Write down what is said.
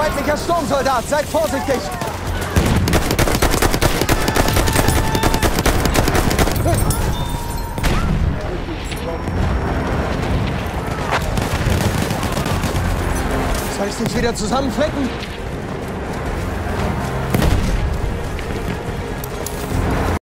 feindlicher Sturmsoldat! Seid vorsichtig! Soll ich dich wieder zusammenflicken?